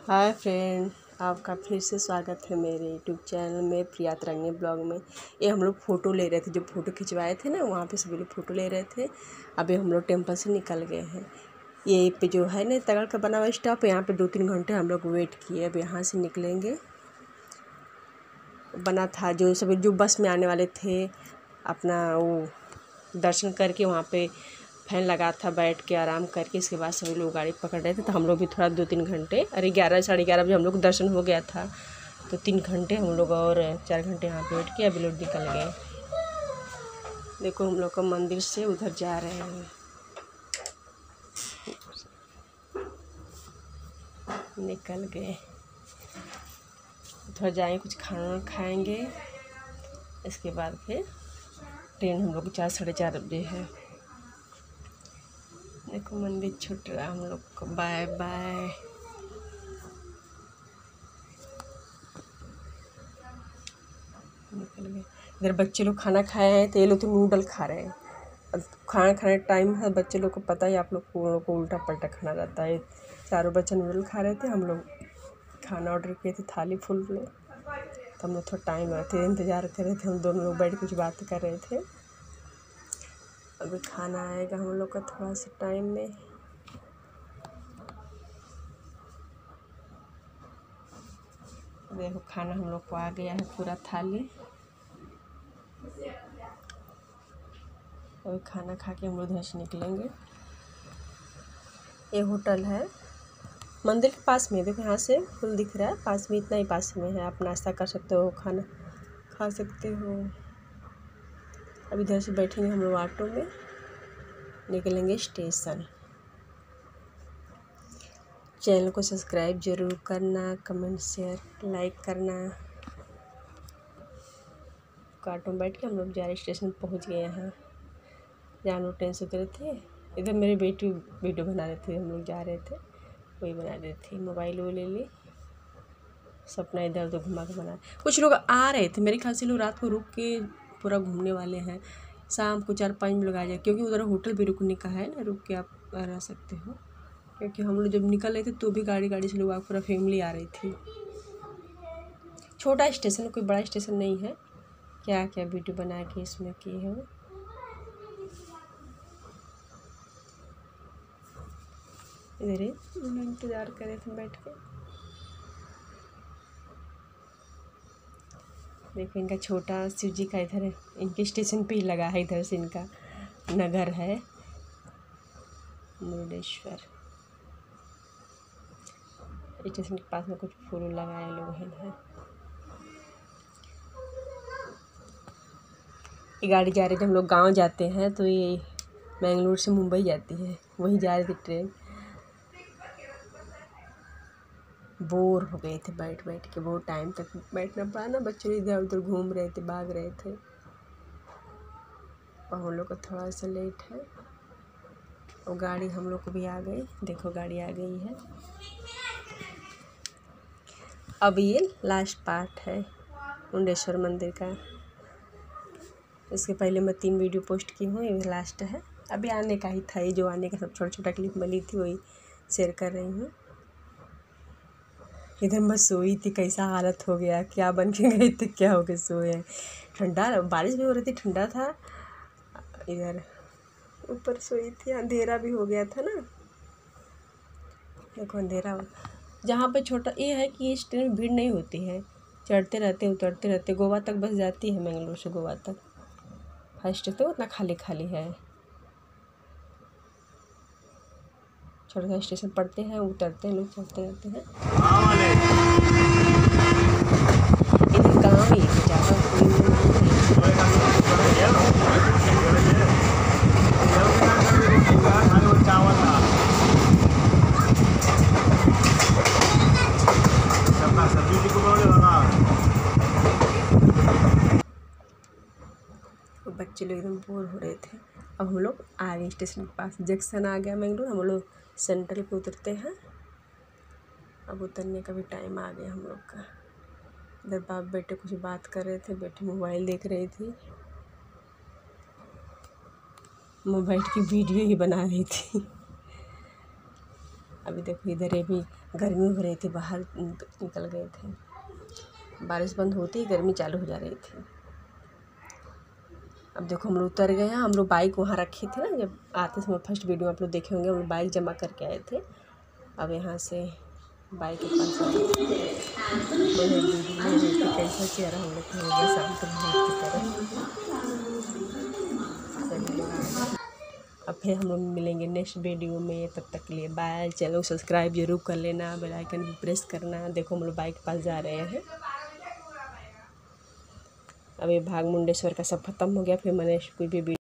Hi friend, आपका फिर से स्वागत है मेरे यूट्यूब चैनल में प्रिया तरंगे ब्लॉग में। ये हम लोग फ़ोटो ले रहे थे, जो फ़ोटो खिंचवाए थे ना, वहाँ पे सभी लोग फ़ोटो ले रहे थे। अभी हम लोग टेम्पल से निकल गए हैं। ये पे जो है ना तगड़ का बना हुआ स्टॉप, यहाँ पे 2-3 घंटे हम लोग वेट किए। अब यहाँ से निकलेंगे। बना था जो सभी जो बस में आने वाले थे, अपना वो दर्शन करके वहाँ पे फैन लगा था, बैठ के आराम करके इसके बाद सभी लोग गाड़ी पकड़ रहे थे। तो हम लोग भी थोड़ा 2-3 घंटे, अरे 11 साढ़े 11 बजे हम लोग दर्शन हो गया था, तो 3 घंटे हम लोग और 4 घंटे यहाँ पे वेट किया। अभी लोग निकल गए। देखो हम लोग का मंदिर से उधर जा रहे हैं, निकल गए। थोड़ा जाएंगे, कुछ खाना खाएंगे, इसके बाद फिर ट्रेन हम लोग की 4 साढ़े 4 बजे है। देखो मंदिर छूट रहा हम लोग को। Bye bye. निकल गए। इधर बच्चे लोग खाना खाए हैं, तो ये लोग तो नूडल खा रहे हैं। अब खाना खाने टाइम है, बच्चे लोग को पता ही, आप लोग को उल्टा पल्टा खाना रहता है। चारों बच्चे नूडल खा रहे थे, हम लोग खाना ऑर्डर किए थे, थाली फुल प्लेट। तो हम लोग थोड़ा टाइम रहते इंतज़ार कर रहे थे, हम दोनों लोग बैठ कुछ बात कर रहे थे। अभी खाना आएगा हम लोग का थोड़ा सा टाइम में। देखो खाना हम लोग को आ गया है, पूरा थाली। अभी खाना खा के हम लोग इधर से निकलेंगे। ये होटल है मंदिर के पास में, देखो यहाँ से फुल दिख रहा है, पास में, इतना ही पास में है। आप नाश्ता कर सकते हो, खाना खा सकते हो। अब इधर से बैठेंगे हम लोग ऑटो में, निकलेंगे स्टेशन। चैनल को सब्सक्राइब जरूर करना, कमेंट शेयर लाइक करना। ऑटो में बैठ के हम लोग जा रहे स्टेशन, पहुँच गए हैं जहाँ हम लोग ट्रेन से उतरे थे। इधर मेरी बेटी वीडियो बना रहे थे, हम लोग जा रहे थे, वही बना रही थी। मोबाइल वो ले ली, सपना इधर उधर घुमा के बना। कुछ लोग आ रहे थे, मेरे ख्याल से लोग रात को रुक के पूरा घूमने वाले हैं। शाम को 4-5 लोग आ जाए, क्योंकि उधर होटल भी रुकने का है ना, रुक के आप रह सकते हो। क्योंकि हम लोग जब निकल रहे थे तो भी गाड़ी से लोग पूरा फैमिली आ रही थी। छोटा स्टेशन, कोई बड़ा स्टेशन नहीं है। क्या क्या वीडियो बना के इसमें किए हैं। इधर ही इंतज़ार करे थे बैठ के। देखो इनका छोटा शिव जी का इधर है, इनके स्टेशन पे ही लगा है। इधर से इनका नगर है मुरुडेश्वर। स्टेशन के पास में कुछ फूल लगाए लोग हैं। ये गाड़ी जा रही थी, हम लोग गांव जाते हैं तो ये मैंगलोर से मुंबई जाती है, वहीं जा रही थी ट्रेन। बोर हो गए थे बैठ के, बहुत टाइम तक बैठना पड़ा ना। बच्चे इधर उधर घूम रहे थे, भाग रहे थे। और हम लोग का थोड़ा सा लेट है, और गाड़ी हम लोग को भी आ गई। देखो गाड़ी आ गई है। अब ये लास्ट पार्ट है मुंडेश्वर मंदिर का। इसके पहले मैं 3 वीडियो पोस्ट की हूँ, ये लास्ट है। अभी आने का ही था, ये जो आने का सब छोटा क्लिप मिली थी वही शेयर कर रही हूँ। इधर मैं सोई थी, कैसा हालत हो गया, क्या बन के गए थे, क्या हो के सोए। ठंडा, बारिश भी हो रही थी, ठंडा था। इधर ऊपर सोई थी, अंधेरा भी हो गया था ना। देखो अंधेरा, जहाँ पे छोटा ये है कि इस ट्रेन में भीड़ नहीं होती है, चढ़ते रहते उतरते रहते। गोवा तक बस जाती है, मैंगलोर से गोवा तक। फर्स्ट तो उतना खाली है। छोटा स्टेशन पड़ते हैं, उतरते हैं लोग, चलते रहते हैं। इधर गाँव ही है, ज़्यादा बच्चे लोग एकदम बोर हो रहे थे। अब हम लोग आ गए स्टेशन के पास, जंक्शन आ गया मैंगलोर। हम लोग सेंट्रल पे उतरते हैं। अब उतरने का भी टाइम आ गया हम लोग का। इधर बाप बेटे कुछ बात कर रहे थे, बेटी मोबाइल देख रही थी, मोबाइल की वीडियो ही बना रही थी। अभी देखो इधर ये भी गर्मी हो रही थी, बाहर निकल गए थे। बारिश बंद होती ही गर्मी चालू हो जा रही थी। अब देखो हम लोग उतर गए हैं। हम लोग बाइक वहाँ रखे थे ना, जब आते समय फर्स्ट वीडियो आप लोग देखे होंगे, हम लोग बाइक जमा करके आए थे। अब यहाँ से बाइक के पास कैसा चेहरा हम लोग हो गया शाम को की तरह। अब फिर हम लोग मिलेंगे नेक्स्ट वीडियो में, तब तक के लिए बाय। चैनल सब्सक्राइब जरूर कर लेना, बेल आइकन भी प्रेस करना। देखो हम लोग बाइक के पास जा रहे हैं। अब ये भाग मुंडेश्वर का सब खत्म हो गया, फिर मैंने कोई भी